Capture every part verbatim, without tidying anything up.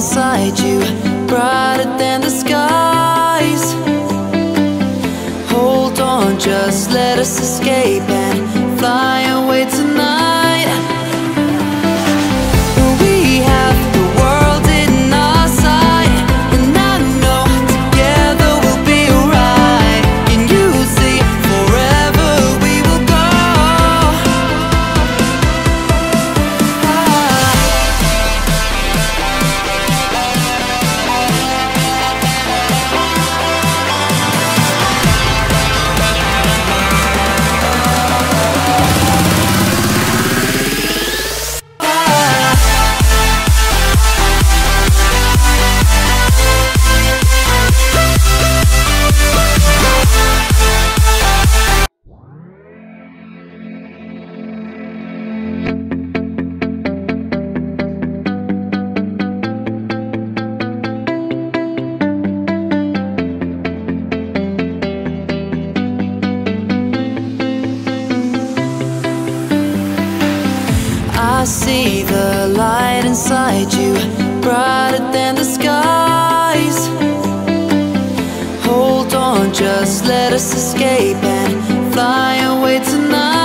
inside you, brighter than the skies. Hold on, just let us escape and fly away tonight. We have the world in our sight, and I know together we'll be alright. Can you see, forever we will go? I see the light inside you, brighter than the skies. Hold on, just let us escape and fly away tonight.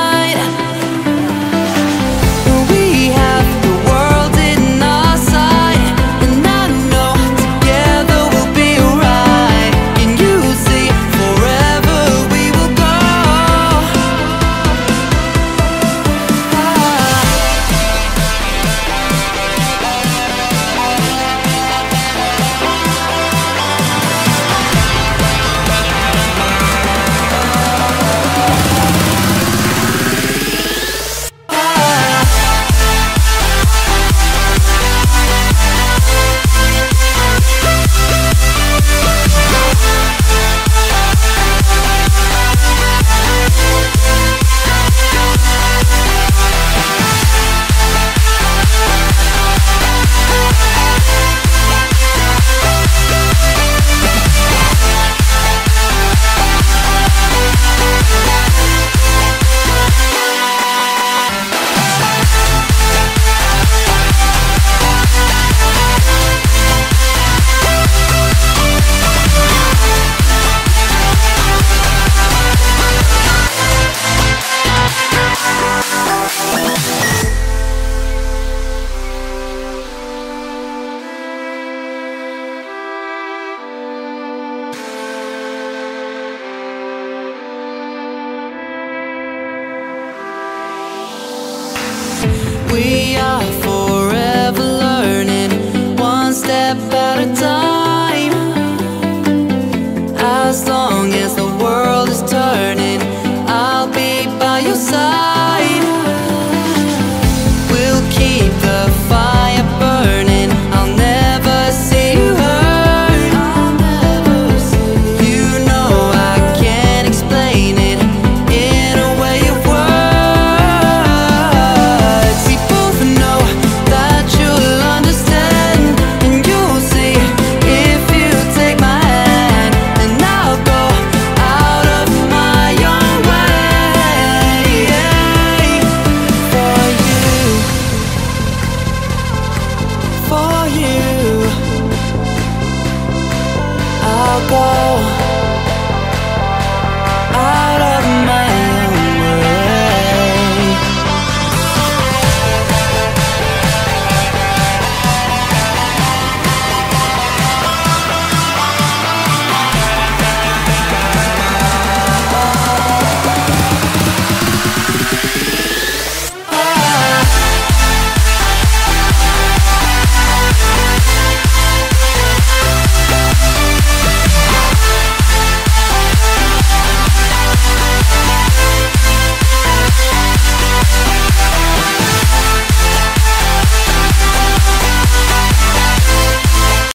We have the world in our sight, and I know together we'll be alright. Can you see, forever we will go? We are forever learning, one step at a time.